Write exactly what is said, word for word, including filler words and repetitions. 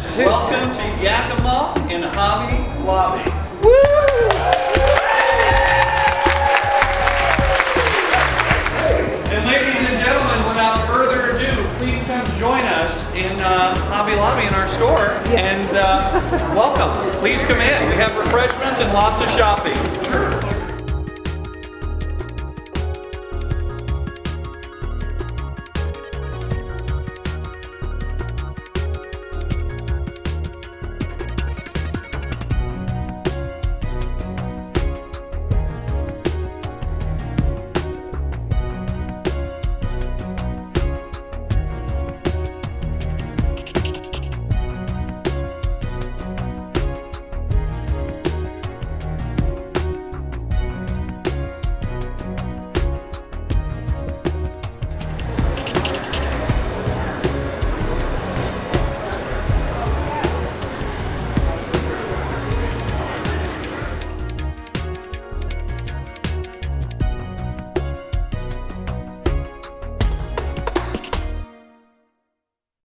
Welcome to Yakima and Hobby Lobby. Woo! And ladies and gentlemen, without further ado, please come join us in uh, Hobby Lobby in our store. Yes. And uh, welcome. Please come in. We have refreshments and lots of shopping.